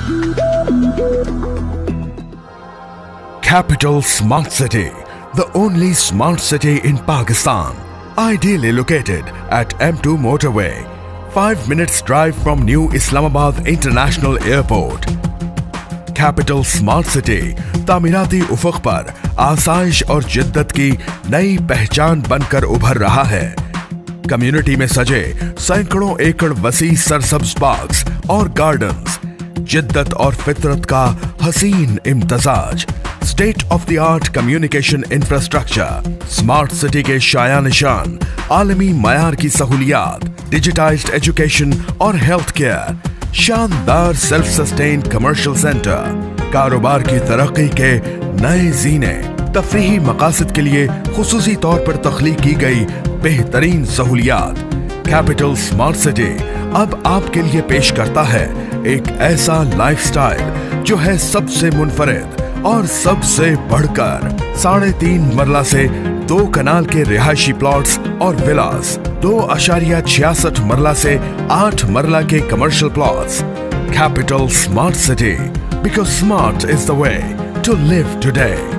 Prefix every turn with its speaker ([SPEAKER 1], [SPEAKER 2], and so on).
[SPEAKER 1] Capital Smart City, the only smart city in Pakistan, ideally located at M2 motorway, 5 minutes drive from New Islamabad International Airport. Capital Smart City तामीराती उफ़क़ पर आसाइश और जिद्दत की नई पहचान बनकर उभर रहा है। कम्युनिटी में सजे सैकड़ों एकड़ वसी सरसब्ज पार्क्स और गार्डन्स, जिद्दत और फितरत का हसीन इम्तजाज, state of the art communication infrastructure, smart city के शाया निशान, आलमी मयार की सहूलियात, डिजिटाइज्ड एजुकेशन और हेल्थ केयर, शानदार सेल्फ सस्टेन्ड कमर्शियल सेंटर, कारोबार की तरक्की के नए जीने, तफरीही मकासद के लिए खुसूसी तौर पर तख्लीक की गई बेहतरीन सहूलियात। कैपिटल स्मार्ट सिटी अब आपके लिए पेश करता है एक ऐसा लाइफस्टाइल जो है सबसे मुनफरिद और सबसे बढ़कर। 3.5 मरला से 2 कनाल के रिहायशी प्लॉट्स और विलास, 2.66 मरला से 8 मरला के commercial plots. Capital smart city, because smart is the way to live today.